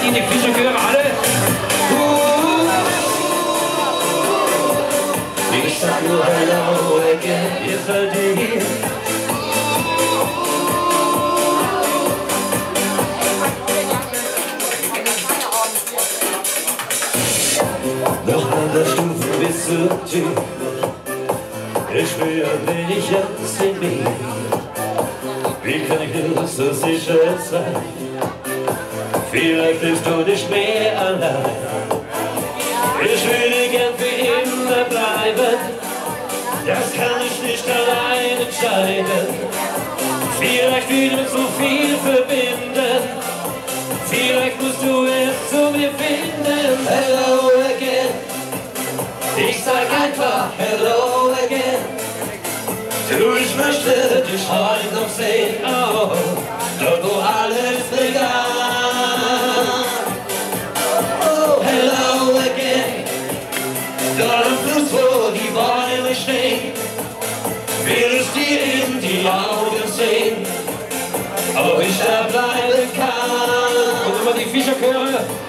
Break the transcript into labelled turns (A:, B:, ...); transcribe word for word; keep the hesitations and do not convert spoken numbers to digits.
A: in die Fischerchöre alle. Ich sag nur hello again, ihr seid hier. Noch andere Stufen bis zur Tür. Ich spür ein wenig Angst in mir. Wie kann ich nur so sicher sein? Vielleicht bist du nicht mehr allein. Ich würde gern für immer bleiben. Das kann ich nicht allein entscheiden. Vielleicht will uns so viel verbinden. Vielleicht musst du erst zu mir finden. Hello again. Ich sag einfach hello again. Du, ich möchte dich heute noch sehen. Oh, dort wo alles begann. Oh, hello again. Dort am Fluss, wo die Bäume stehen, will ich dir in die Augen sehen, ob ich da bleiben kann. Und immer die Fischerchöre.